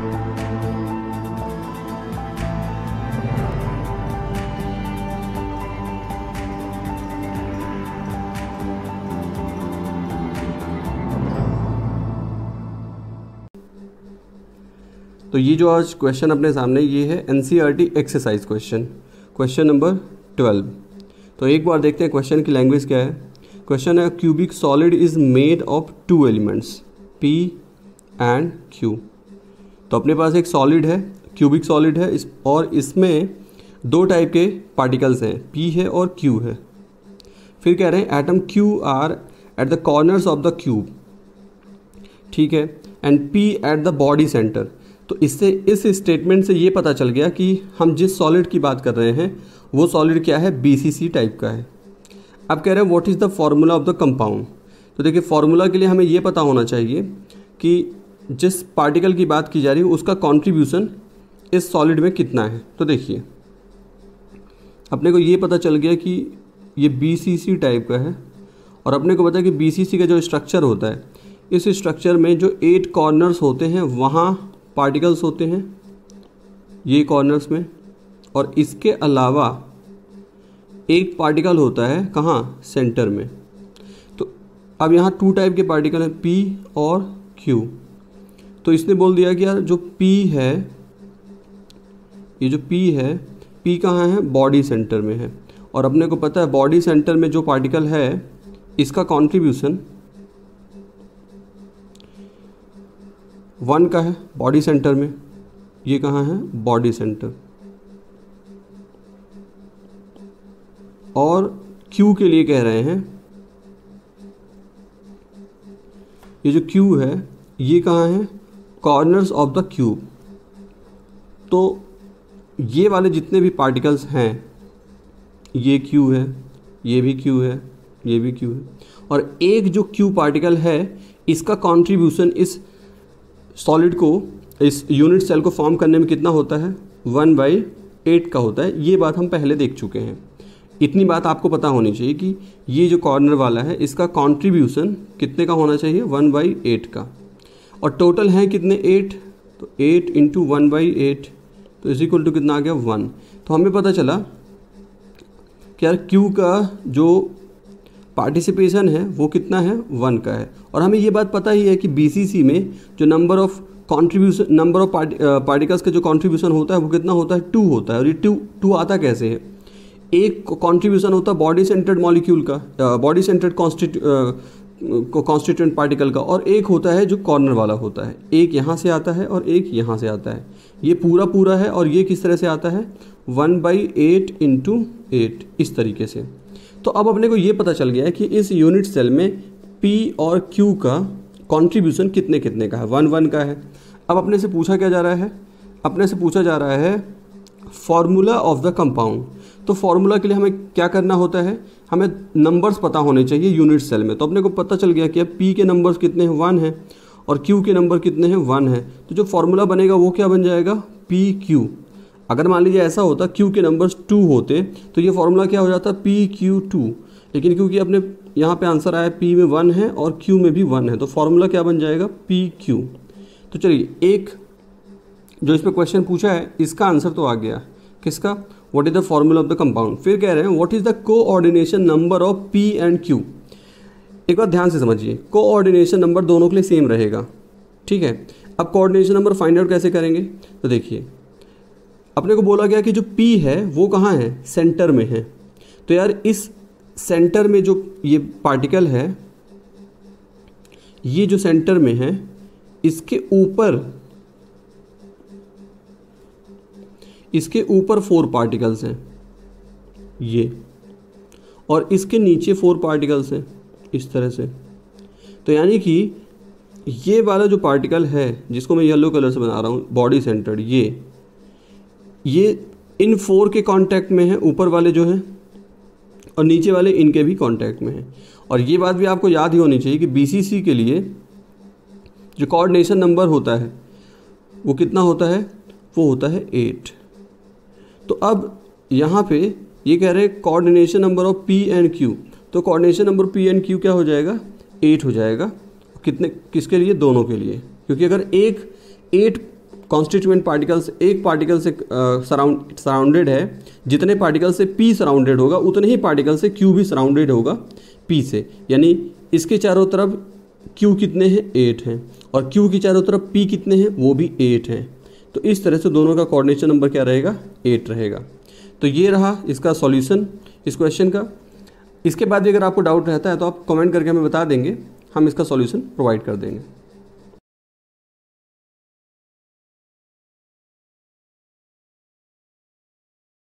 तो ये जो आज क्वेश्चन अपने सामने ये है एनसीईआरटी एक्सरसाइज क्वेश्चन नंबर 12। तो एक बार देखते हैं क्वेश्चन की लैंग्वेज क्या है। क्वेश्चन है cubic solid is made of 2 elements P and Q। तो अपने पास एक सॉलिड है, क्यूबिक सॉलिड है और इसमें 2 टाइप के पार्टिकल्स हैं, P है और Q है। फिर कह रहे हैं atom Q are at the corners of the cube, ठीक है, and P at the body centre. तो इससे इस स्टेटमेंट से ये पता चल गया कि हम जिस सॉलिड की बात कर रहे हैं वो सॉलिड क्या है, BCC टाइप का है। अब कह रहे हैं what is the formula of the compound. तो देखिए फॉर्मूला के लिए हमें ये पता होना चाहिए कि जिस पार्टिकल की बात की जा रही है उसका कंट्रीब्यूशन इस सॉलिड में कितना है। तो देखिए अपने को ये पता चल गया कि ये BCC टाइप का है और अपने को पता है कि BCC का जो स्ट्रक्चर होता है, इस स्ट्रक्चर में जो 8 कॉर्नर्स होते हैं वहाँ पार्टिकल्स होते हैं ये कॉर्नर्स में, और इसके अलावा एक पार्टिकल होता है कहाँ, सेंटर में। तो अब यहाँ 2 टाइप के पार्टिकल हैं P और Q। तो इसने बोल दिया कि यार जो P है, ये जो P है, P कहाँ है, बॉडी सेंटर में है। और अपने को पता है बॉडी सेंटर में जो पार्टिकल है इसका कॉन्ट्रीब्यूशन 1 का है बॉडी सेंटर में। ये कहाँ है, बॉडी सेंटर। और Q के लिए कह रहे हैं ये जो Q है ये कहाँ है, कॉर्नर्स ऑफ द क्यूब। तो ये वाले जितने भी पार्टिकल्स हैं, ये Q है, ये भी Q है, ये भी Q है, और एक जो Q पार्टिकल है इसका कंट्रीब्यूशन इस सॉलिड को, इस यूनिट सेल को फॉर्म करने में कितना होता है, 1/8 का होता है। ये बात हम पहले देख चुके हैं। इतनी बात आपको पता होनी चाहिए कि ये जो कॉर्नर वाला है इसका कंट्रीब्यूशन कितने का होना चाहिए, 1/8 का। और टोटल है कितने, 8। तो 8 × 1/8 तो इज इक्वल टू कितना आ गया, 1। तो हमें पता चला कि यार Q का जो पार्टिसिपेशन है वो कितना है, 1 का है। और हमें ये बात पता ही है कि BCC में जो नंबर ऑफ पार्टिकल्स का जो कंट्रीब्यूशन होता है वो कितना होता है, 2 होता है। और ये 2 आता कैसे है, एक कंट्रीब्यूशन होता है बॉडी सेंटर्ड मॉलिक्यूल का, बॉडी सेंटर्ड कॉन्स्टिट्यूएंट पार्टिकल का, और एक होता है जो कॉर्नर वाला होता है। एक यहाँ से आता है और एक यहाँ से आता है। ये पूरा है और ये किस तरह से आता है, 1/8 × 8 इस तरीके से। तो अब अपने को ये पता चल गया है कि इस यूनिट सेल में P और Q का कंट्रीब्यूशन कितने कितने का है, 1 का है। अब अपने से पूछा क्या जा रहा है, अपने से पूछा जा रहा है फॉर्मूला ऑफ द कंपाउंड। तो फॉर्मूला के लिए हमें क्या करना होता है, हमें नंबर्स पता होने चाहिए यूनिट सेल में। तो अपने को पता चल गया कि अब P के नंबर्स कितने हैं, 1 है, और Q के नंबर कितने हैं, 1 है। तो जो फॉर्मूला बनेगा वो क्या बन जाएगा, PQ। अगर मान लीजिए ऐसा होता Q के नंबर्स 2 होते तो ये फॉर्मूला क्या हो जाता, PQ2। लेकिन क्योंकि अपने यहाँ पे आंसर आया P में 1 है और Q में भी 1 है, तो फॉर्मूला क्या बन जाएगा, PQ। तो चलिए एक जो इस पर क्वेश्चन पूछा है इसका आंसर तो आ गया, किसका, what is the formula of the compound. फिर कह रहे हैं what is the coordination number of P and Q। एक बार ध्यान से समझिए, कोऑर्डिनेशन नंबर दोनों के लिए सेम रहेगा, ठीक है। अब कोऑर्डिनेशन नंबर फाइंड आउट कैसे करेंगे, तो देखिए अपने को बोला गया कि जो P है वो कहाँ है, सेंटर में है। तो यार इस सेंटर में जो ये पार्टिकल है, ये जो सेंटर में है, इसके ऊपर 4 पार्टिकल्स हैं ये, और इसके नीचे 4 पार्टिकल्स हैं इस तरह से। तो यानी कि ये वाला जो पार्टिकल है जिसको मैं येलो कलर से बना रहा हूँ, बॉडी सेंटर्ड, ये इन 4 के कांटेक्ट में है, ऊपर वाले जो हैं, और नीचे वाले इनके भी कांटेक्ट में हैं। और ये बात भी आपको याद ही होनी चाहिए कि BCC के लिए जो कोऑर्डिनेशन नंबर होता है वो कितना होता है, वो होता है 8। तो अब यहाँ पे ये कह रहे हैं coordination number of P and Q। तो coordination number P and Q क्या हो जाएगा, 8 हो जाएगा। कितने, किसके लिए, दोनों के लिए, क्योंकि अगर एक 8 कॉन्स्टिट्यूएंट पार्टिकल्स एक पार्टिकल से सराउंडेड है, जितने पार्टिकल से p सराउंडेड होगा उतने ही पार्टिकल से q भी सराउंडेड होगा p से, यानी इसके चारों तरफ q कितने हैं 8 हैं और q की चारों तरफ p कितने हैं वो भी 8 हैं। तो इस तरह से दोनों का कोऑर्डिनेशन नंबर क्या रहेगा 8 रहेगा। तो ये रहा इसका सॉल्यूशन इस क्वेश्चन का। इसके बाद भी अगर आपको डाउट रहता है तो आप कमेंट करके हमें बता देंगे, हम इसका सॉल्यूशन प्रोवाइड कर देंगे।